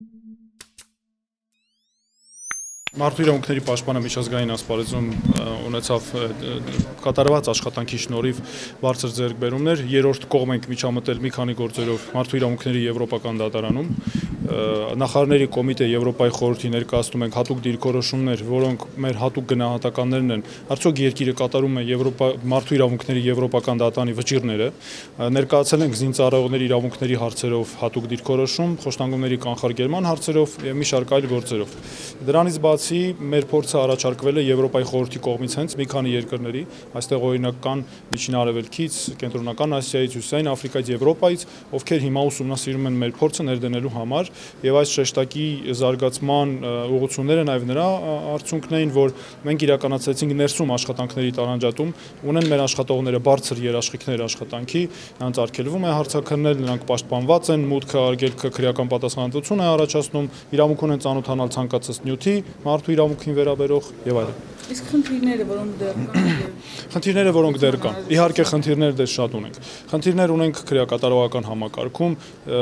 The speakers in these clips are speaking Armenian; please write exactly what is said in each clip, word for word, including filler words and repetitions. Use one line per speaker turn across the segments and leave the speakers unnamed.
Մարդու իրավունքների պաշտպանը միջազգային ասպարեզում ունեցավ կատարված աշխատանքի շնորհիվ բարձր ձեռքբերումներ, երրորդ կողմ ենք միջամտել մի քանի գործերով մարդու իրավունքների եվրոպական դատարանում, նախարարների կոմիտե Եվրոպայի խորհրդի ներկայացնում ենք հատուկ դիրքորոշումներ, որոնք մեր հատուկ գնահատականներն են, արդյոք երկիրը կատարում է Եվրոպա մարդու իրավունքների եվրոպական դատարանի վճիռները, ներկայացել ենք զինծառայողների իրավունքների հարցերով հատուկ դիրքորոշում, խոշտանգումների կանխարգելման հարցերով եւ մի շարք այլ գործերով։ Դրանից բացի մեր փորձը առաջարկվել է Եվրոպայի խորհրդի կողմից հենց մի քանի երկրների, այստեղ օրինակ կան Միջին Արևելքից, Կենտրոնական Ասիայից, Հյուսիսային Աֆրիկայից, Եվրոպայից, ովքեր հիմա ուսումնասիրում են մեր փորձը ներդնելու համար, եւ այս շեշտակի զարգացման ուղղությունները նաեւ նրա արդյունքն էին, որ մենք իրականացրեցինք ներսում աշխատանքների տարանջատում, ունեն մեր աշխատողները բարձր երաշխիքներ աշխատանքի, նրանց արգելվում է հարցաքննել, նրանք պաշտպանված են, մուտքը արգելքը քրեական պատասխանատվություն է առաջացնում, իրավունք ունեն ծանոթանալ ցանկացած նյութի, մարդու իրավունքին վերաբերող եւ այլն։
Իսկ խնդիրները, որոնք դեռ կան,
խնդիրները, որոնք դեռ կան, իհարկե խնդիրներ դեռ շատ ունենք։ Խնդիրներ ունենք քրեակատարողական համակարգում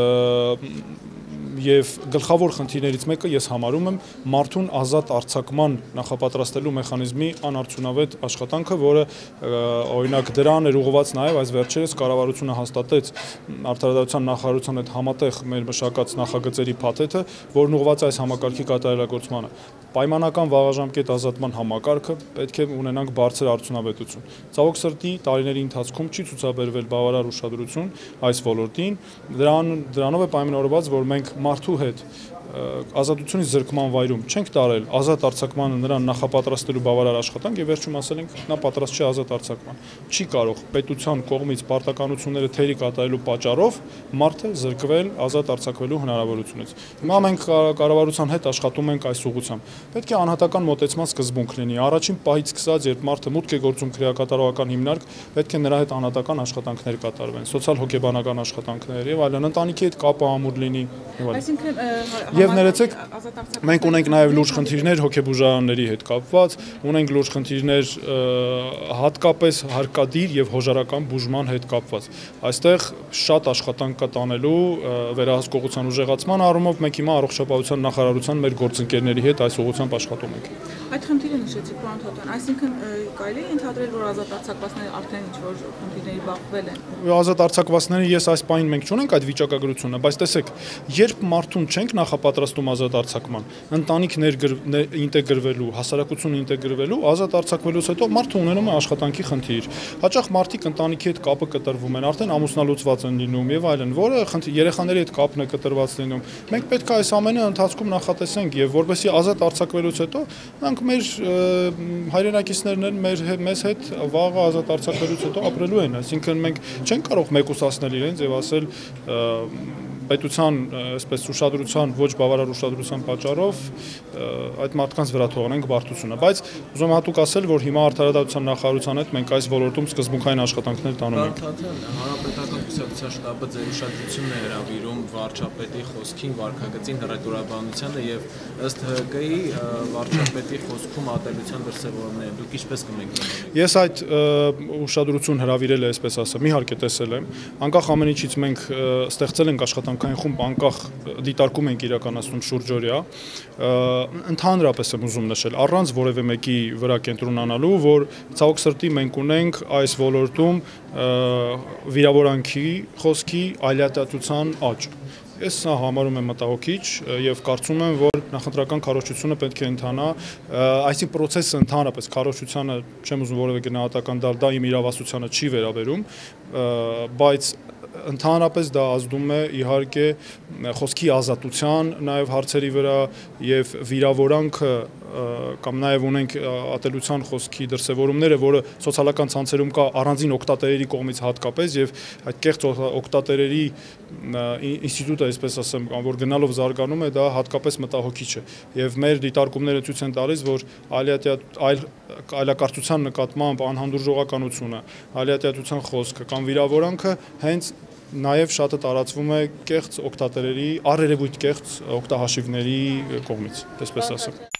եւ գլխավոր խնդիրներից մեկը ես համարում եմ մարդուն ազատ արձակման նախապատրաստելու մեխանիզմի անարդյունավետ աշխատանքը, որը օրինակ դրան էր ուղղված նաեւ այս վերջերս կառավարությունը հաստատեց Արդարադատության նախարարության հետ համատեղ մեր մշակած նախագծերի փաթեթը, որն ուղղված է այս համակարգի կատարելագործմանը։ Պայմանական վաղաժամկետ ազատման համակարգը պետք է ունենանք բարձր արդյունավետություն։ Ցավոք սրտի տարիների ընթացքում չի ցուցաբերվել բավարար ուշադրություն այս ոլորտին, դրան դրանով է պայմանավորված, որ մենք մարդու հետ ազատությունից զրկման վայրում չենք տարել ազատ արձակմանը նրան նախապատրաստելու բավարար աշխատանք եւ վերջում ասել ենք նա պատրաստ չի ազատ արձակման։ Չի կարող պետության կողմից պարտականությունները թերի կատարելու պատճառով մարդը զրկվել ազատ արձակվելու հնարավորությունից։ Հիմա մենք կառավարության հետ աշխատում ենք այս ուղղությամբ։ Պետք է անհատական մոտեցման սկզբունք լինի։ Առաջին պահից սկսած, երբ մարդը մուտք է գործում քրեակատարողական հիմնարկ, պետք է նրա հետ անհատական աշխատանքներ կատարվեն, սոցիալ-հոգեբանական աշխատանքներ եւ այլն, ընտանիքի հետ կապը ամուր լինի եւ այլն։ Եվ ներեցեք, մենք ունենք նաև լուրջ խնդիրներ հոգեբուժարանների հետ կապված, ունենք լուրջ խնդիրներ հատկապես հարկադիր եւ հոժարական բուժման հետ կապված։ Այստեղ շատ աշխատանք կա տանելու վերահսկողության ուժեղացման առումով, մենք հիմա առողջապահության նախարարության մեր գործընկերների հետ այս ուղղությամբ աշխատում ենք։
Այդ խնդիրը նշեցիք, պարոն Թոտյան, այսինքն կարելի է ենթադրել, որ ազատ արձակվածները արդեն ինչ-որ խնդիրների բախվել են։
Ազատ արձակվածների ես այս պահին մենք չունենք այդ վիճակագրությունը, բայց տեսեք, երբ մարդուն չենք նախապատրաստում ազատ արձակման, ընտանիք ինտեգրվելու, հասարակություն ինտեգրվելու, ազատ արձակվելուց հետո մարդը ունենում է աշխատանքի խնդիր։ Հաճախ մարդիկ ընտանիքի հետ կապը կտրվում են, արդեն ամուսնալուծված են լինում եւ այլն, որը երեխաների հետ կապն է կտրված լինում։ Մենք պետք է այս ամենը ընթացքում նախատեսենք եւ որովհետեւ ազատ արձակվելուց հետո նրանք մեր հայրենակիցներն են մեր մեզ հետ վաղը ազատ արձակվելուց հետո ապրելու են, այսինքն մենք չենք կարող մեկուսացնել իրենց եւ ասել պետության այսպես ուշադրության ոչ բավարար ուշադրության պատճառով այդ մարդկանց վրա թողնենք բարդությունը, բայց ուզում եմ հատուկ ասել, որ հիմա Արդարադատության նախարարության հետ մենք այս ոլորտում սկզբունքային աշխատանքներ տանում ենք։
Հանրապետական կուսակցության շտաբը ձեր ուշադրությունն է հրավիրում վարչապետի խոսքին, վարքագծին, հռետորաբանությանը եւ ըստ Հ Կ-ի վարչապետի խոսքում ատելության դրսևորումները դուք ինչպես կմեկնաբանեք։
Ես այդ ուշադրություն հրավիրել եմ, այսպես ասեմ, իհարկե տեսել եմ, անկախ ամեն ինչից մենք ստեղծել ենք աշխատանքային խումբ, անկախ դիտարկում ենք իրականացնում շուրջօրյա, ընդհանրապես եմ ուզում նշել, առանց որևէ մեկի վրա կենտրոնանալու, որ ցավոք սրտի մենք ունենք այս ոլորտում վիրավորանքի խոսքի այլատիացության աճ։ Ես սա համարում եմ մտահոգիչ եւ կարծում եմ, որ նախընտրական քարոզչությունը պետք է ընթանա, այսի process-ը ընդհանրապես քարոզչությանը չեմ ուզում որևէ գնահատական տալ, դա իմ իրավասությանը չի վերաբերում, բայց ընդհանրապես դա ազդում է իհարկե խոսքի ազատության նաև հարցերի վրա եւ վիրավորանքը կամ նաև ունենք ատելության խոսքի դրսևորումները, որը սոցիալական ցանցերում կա առանձին օգտատերերի կողմից հատկապես եւ այդ կեղծ օգտատերերի ինստիտուտը, այսպես ասեմ, որ գնալով զարգանում է, դա հատկապես մտահոգիչ է եւ մեր դիտարկումները ցույց են տալիս, որ այլ այլակարծության նկատմամբ անհանդուրժողականությունը, այլատիացության խոսքը կամ վիրավորանքը հենց նաև շատը տարածվում է կեղծ օգտատերերի, առերևույթ կեղծ օգտահաշիվների կողմից, այսպես ասեմ։